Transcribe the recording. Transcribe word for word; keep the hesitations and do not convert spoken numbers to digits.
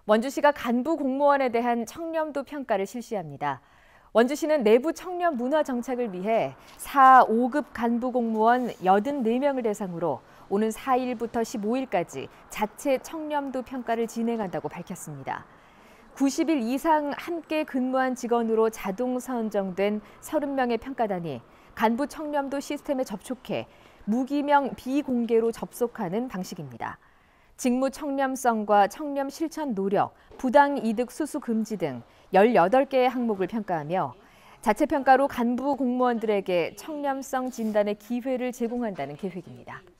원주시가 간부 공무원에 대한 청렴도 평가를 실시합니다. 원주시는 내부 청렴 문화 정착을 위해 사, 오급 간부 공무원 팔십사 명을 대상으로 오는 사 일부터 십오 일까지 자체 청렴도 평가를 진행한다고 밝혔습니다. 구십 일 이상 함께 근무한 직원으로 자동 선정된 삼십 명의 평가단이 간부 청렴도 시스템에 접촉해 무기명 비공개로 접속하는 방식입니다. 직무 청렴성과 청렴 실천 노력, 부당 이득 수수 금지 등 열여덟 개의 항목을 평가하며 자체 평가로 간부 공무원들에게 청렴성 진단의 기회를 제공한다는 계획입니다.